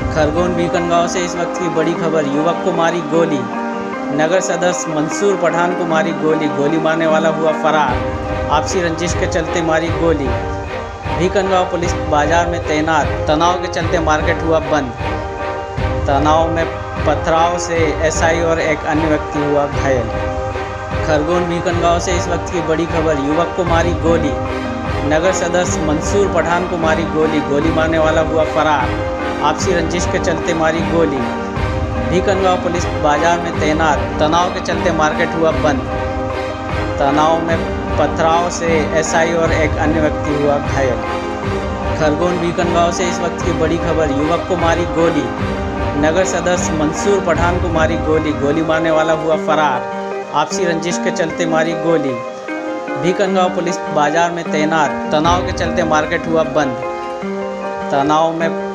खरगोन बीकनगांव से इस वक्त की बड़ी खबर। युवक को मारी गोली। नगर सदस्य मंसूर पठान को मारी गोली। गोली मारने वाला हुआ फरार। आपसी रंजिश के चलते मारी गोली। बीकनगांव पुलिस बाजार में तैनात। तनाव के चलते मार्केट हुआ बंद। तनाव में पथराव से एसआई और एक अन्य व्यक्ति हुआ घायल। खरगोन बीकनगांव से इस वक्त की बड़ी खबर। युवक को मारी गोली। नगर सदस्य मंसूर पठान को मारी गोली। गोली मारने वाला हुआ फरार। आपसी रंजिश के चलते मारी गोली। बीकनगांव पुलिस बाजार में तैनात। तनाव के चलते मार्केट हुआ बंद। तनाव में पथराव से एसआई और एक अन्य व्यक्ति हुआ घायल। खरगोन बीकनगांव से इस वक्त की बड़ी खबर। युवक को मारी गोली। नगर सदस्य मंसूर पठान को मारी गोली। गोली मारने वाला हुआ फरार। आपसी रंजिश के चलते मारी गोली। बीकनगांव पुलिस बाजार में तैनात। तनाव के चलते मार्केट हुआ बंद। तनाव में